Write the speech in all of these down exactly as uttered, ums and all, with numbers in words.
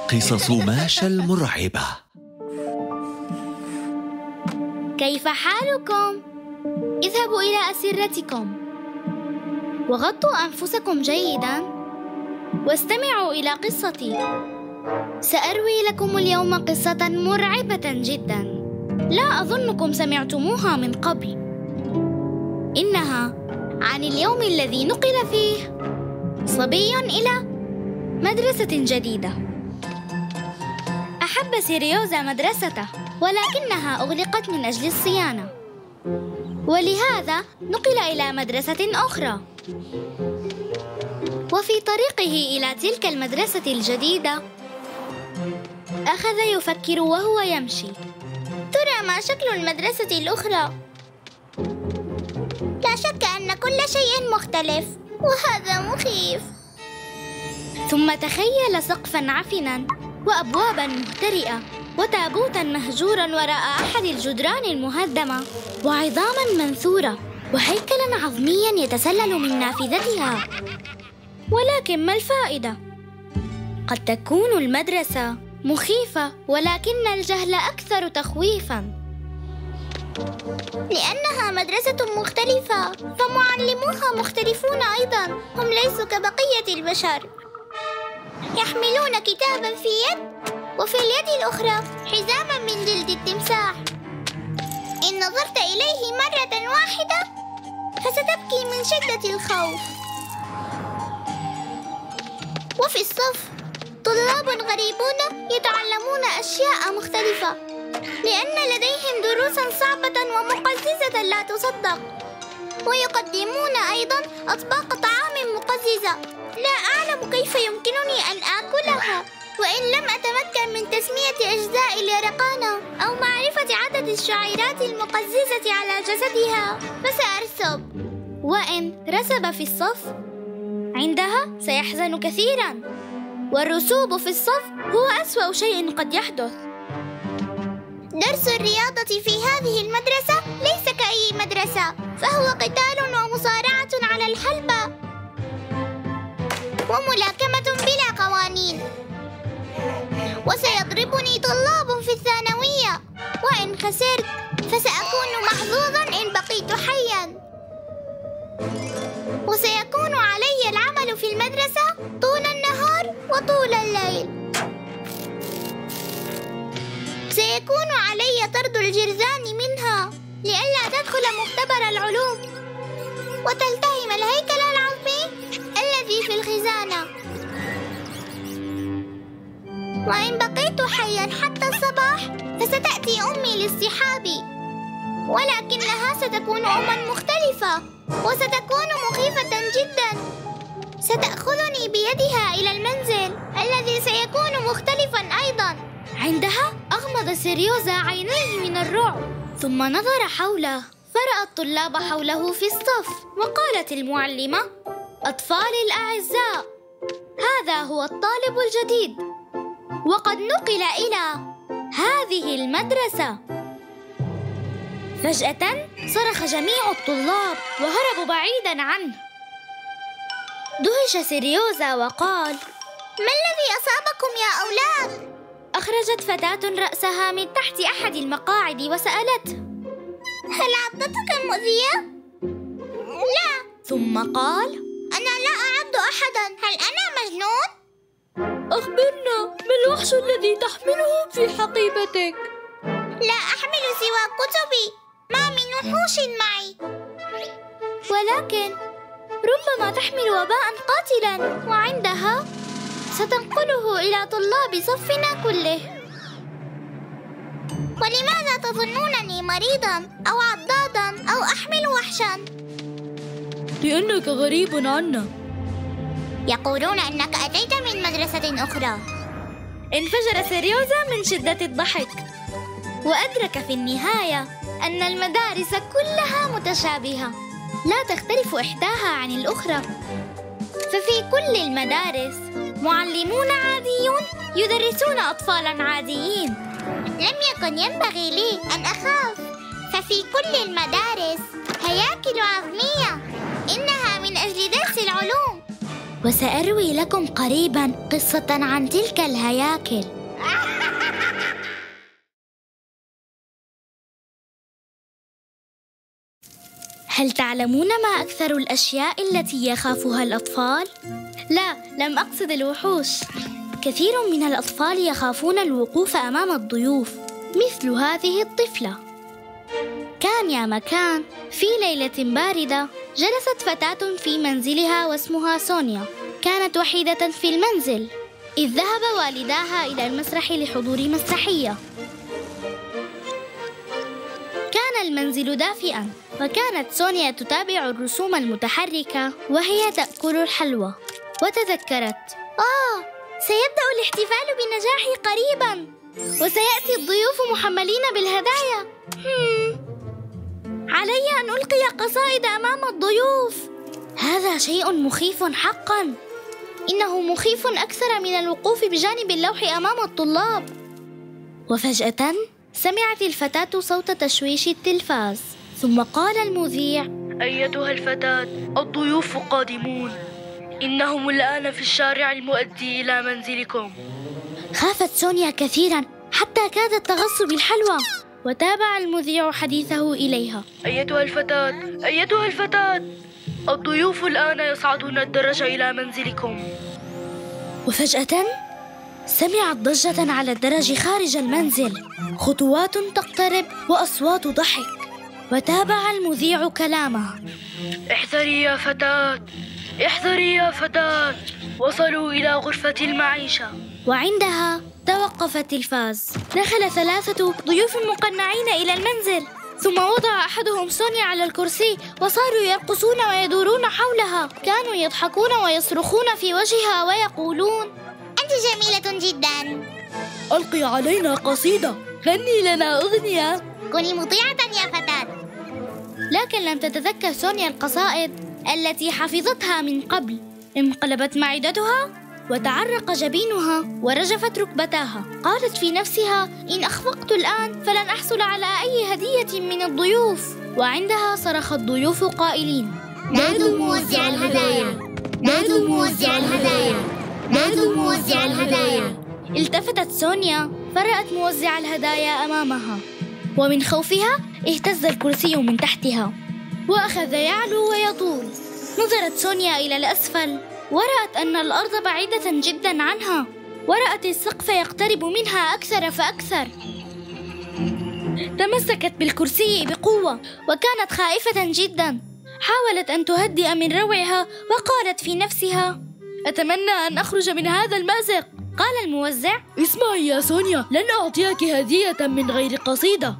قصص ماشا المرعبة. كيف حالكم؟ اذهبوا إلى أسرتكم وغطوا أنفسكم جيداً واستمعوا إلى قصتي. سأروي لكم اليوم قصة مرعبة جداً لا أظنكم سمعتموها من قبل. إنها عن اليوم الذي نقل فيه صبي إلى مدرسة جديدة. أحب سيريوزا مدرسته، ولكنها أغلقت من أجل الصيانة، ولهذا نقل إلى مدرسة أخرى. وفي طريقه إلى تلك المدرسة الجديدة أخذ يفكر وهو يمشي: ترى ما شكل المدرسة الأخرى؟ لا شك أن كل شيء مختلف، وهذا مخيف. ثم تخيل سقفاً عفناً وأبواباً مهترئة وتابوتاً مهجوراً وراء أحد الجدران المهدمة، وعظاماً منثورة وهيكلاً عظمياً يتسلل من نافذتها. ولكن ما الفائدة؟ قد تكون المدرسة مخيفة، ولكن الجهل أكثر تخويفاً. لأنها مدرسة مختلفة، فمعلموها مختلفون أيضاً، هم ليسوا كبقية البشر. يحملون كتاباً في يد، وفي اليد الأخرى حزاماً من جلد التمساح. إن نظرت إليه مرة واحدة فستبكي من شدة الخوف. وفي الصف طلاب غريبون يتعلمون أشياء مختلفة، لأن لديهم دروساً صعبة ومقززة لا تصدق، ويقدمون أيضاً أطباق طعام مقززة لا أعلم كيف يمكنني أن آكلها، وإن لم أتمكن من تسمية أجزاء اليرقانة أو معرفة عدد الشعيرات المقززة على جسدها فسأرسب. وإن رسب في الصف عندها سيحزن كثيراً، والرسوب في الصف هو أسوأ شيء قد يحدث. درس الرياضة في هذه المدرسة ليس كأي مدرسة، فهو قتال ومصارعة على الحلبة وملاكمة بلا قوانين. وسيضربني طلاب في الثانوية، وإن خسرت فسأكون محظوظاً إن بقيت حياً. وسيكون علي العمل في المدرسة طول النهار وطول الليل. سيكون علي طرد الجرذان منها لئلا تدخل مختبر العلوم وتلتهم الهيكل العظمي الذي في الخزانة. وإن بقيت حياً حتى الصباح فستأتي أمي لاصطحابي، ولكنها ستكون أماً مختلفة وستكون مخيفة جداً. ستأخذني بيدها إلى المنزل الذي سيكون مختلفاً أيضاً. عندها أغمض سيريوزا عينيه من الرعب، ثم نظر حوله فرأى الطلاب حوله في الصف، وقالت المعلمة: أطفالي الأعزاء، هذا هو الطالب الجديد، وقد نقل إلى هذه المدرسة. فجأة صرخ جميع الطلاب وهربوا بعيداً عنه. دهش سيريوزا وقال: ما الذي أصابكم يا أولاد؟ أخرجت فتاة رأسها من تحت أحد المقاعد وسألته: هل عضتك مؤذية؟ لا. ثم قال: أنا لا أعض أحداً، هل أنا مجنون؟ أخبرنا، ما الوحش الذي تحمله في حقيبتك؟ لا أحمل سوى كتبي، ما من وحوش معي. ولكن ربما تحمل وباء قاتلاً، وعندها ستنقله إلى طلاب صفنا كله. ولماذا تظنونني مريضاً أو عضاضاً أو أحمل وحشاً؟ لأنك غريب عنا. يقولون أنك أتيت من مدرسة أخرى. انفجر سيريوزا من شدة الضحك، وأدرك في النهاية أن المدارس كلها متشابهة، لا تختلف إحداها عن الأخرى. ففي كل المدارس معلمون عاديون يدرسون أطفالاً عاديين. لم يكن ينبغي لي أن أخاف، ففي كل المدارس هياكل عظمية، إنها من أجل درس العلوم. وسأروي لكم قريبا قصة عن تلك الهياكل. هل تعلمون ما أكثر الأشياء التي يخافها الأطفال؟ لا، لم أقصد الوحوش. كثير من الأطفال يخافون الوقوف أمام الضيوف، مثل هذه الطفلة. كان يا مكان، في ليلة باردة جلست فتاة في منزلها واسمها سونيا. كانت وحيدة في المنزل، إذ ذهب والداها إلى المسرح لحضور مسرحية. كان المنزل دافئاً، وكانت سونيا تتابع الرسوم المتحركة وهي تأكل الحلوى، وتذكرت: آه، سيبدأ الاحتفال بنجاحي قريباً، وسيأتي الضيوف محملين بالهدايا. هم. علي أن ألقي قصائد أمام الضيوف. هذا شيء مخيف حقاً. إنه مخيف أكثر من الوقوف بجانب اللوح أمام الطلاب. وفجأة سمعت الفتاة صوت تشويش التلفاز، ثم قال المذيع: أيتها الفتاة، الضيوف قادمون، إنهم الآن في الشارع المؤدي إلى منزلكم. خافت سونيا كثيراً حتى كادت تغص بالحلوى، وتابع المذيع حديثه إليها: أيتها الفتاة، أيتها الفتاة، الضيوف الآن يصعدون الدرج إلى منزلكم. وفجأة سمعت ضجة على الدرج خارج المنزل، خطوات تقترب وأصوات ضحك، وتابع المذيع كلامه: احذري يا فتاة، احذري يا فتاة، وصلوا إلى غرفة المعيشة. وعندها توقف التلفاز. دخل ثلاثة ضيوف مقنعين إلى المنزل، ثم وضع أحدهم سونيا على الكرسي، وصاروا يرقصون ويدورون حولها. كانوا يضحكون ويصرخون في وجهها ويقولون: أنت جميلة جداً، ألقي علينا قصيدة، غني لنا أغنية، كوني مطيعة يا فتاة. لكن لم تتذكر سونيا القصائد التي حفظتها من قبل. انقلبت معدتها وتعرق جبينها ورجفت ركبتاها. قالت في نفسها: إن أخفقت الآن فلن أحصل على أي هدية من الضيوف. وعندها صرخ الضيوف قائلين: نادوا موزع الهدايا، نادوا موزع الهدايا، نادوا موزع الهدايا. التفتت سونيا فرأت موزع الهدايا أمامها، ومن خوفها اهتز الكرسي من تحتها وأخذ يعلو ويطول. نظرت سونيا إلى الأسفل ورأت أن الأرض بعيدة جداً عنها، ورأت السقف يقترب منها أكثر فأكثر. تمسكت بالكرسي بقوة وكانت خائفة جداً. حاولت أن تهدئ من روعها وقالت في نفسها: أتمنى أن أخرج من هذا المأزق. قال الموزع: اسمعي يا سونيا، لن أعطيك هدية من غير قصيدة.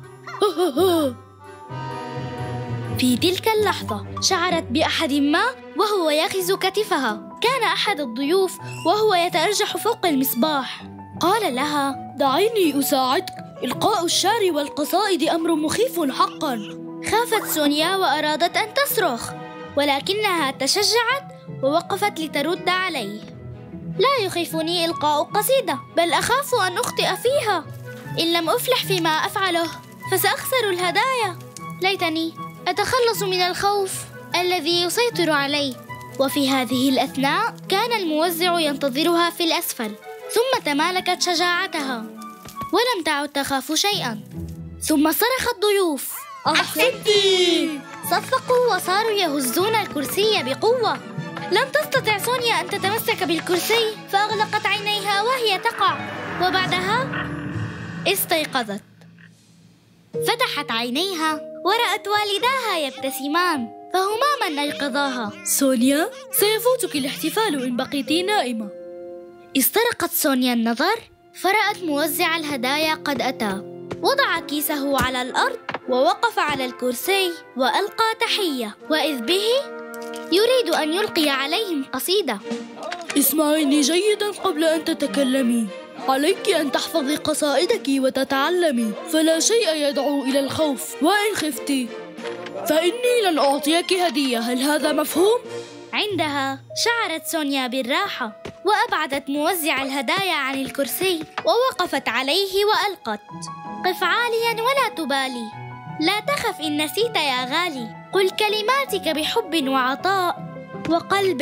في تلك اللحظة شعرت بأحد ما وهو يغز كتفها. كان أحد الضيوف وهو يتأرجح فوق المصباح. قال لها: دعيني أساعدك، إلقاء الشعر والقصائد أمر مخيف حقا. خافت سونيا وأرادت أن تصرخ، ولكنها تشجعت ووقفت لترد عليه: لا يخيفني إلقاء قصيدة، بل أخاف أن أخطئ فيها. إن لم أفلح فيما أفعله فسأخسر الهدايا. ليتني أتخلص من الخوف الذي يسيطر علي. وفي هذه الأثناء كان الموزع ينتظرها في الأسفل، ثم تمالكت شجاعتها ولم تعد تخاف شيئا. ثم صرخ الضيوف: أحسنتي! صفقوا وصاروا يهزون الكرسي بقوة. لم تستطع سونيا أن تتمسك بالكرسي، فأغلقت عينيها وهي تقع، وبعدها استيقظت. فتحت عينيها ورأت والداها يبتسمان، فهما من أيقظاها. سونيا، سيفوتك الاحتفال إن بقيت نائمة. استرقت سونيا النظر فرأت موزع الهدايا قد أتى. وضع كيسه على الأرض ووقف على الكرسي وألقى تحية، وإذ به يريد أن يلقي عليهم قصيدة. اسمعيني جيدا قبل أن تتكلمي. عليك أن تحفظي قصائدك وتتعلمي، فلا شيء يدعو إلى الخوف. وإن خفتي فإني لن أعطيك هدية. هل هذا مفهوم؟ عندها شعرت سونيا بالراحة، وأبعدت موزع الهدايا عن الكرسي ووقفت عليه وألقت: قف عاليا ولا تبالي، لا تخف إن نسيت يا غالي، قل كلماتك بحب وعطاء وقلب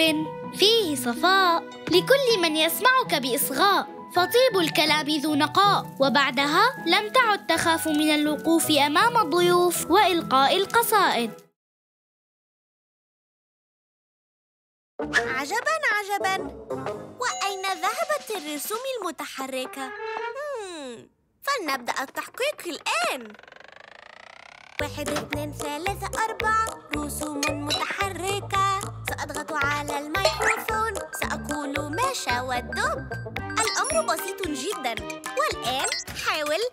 فيه صفاء لكل من يسمعك بإصغاء، فطيب الكلام ذو نقاء، وبعدها لم تعد تخاف من الوقوف أمام الضيوف وإلقاء القصائد. عجباً عجباً، وأين ذهبت الرسوم المتحركة؟ مم. فلنبدأ التحقيق الآن. واحد اثنين ثلاثة أربعة، رسوم متحركة. سأضغط على الميكروفون، سأقول ماشا والدب. الأمر بسيط جداً، والآن حاول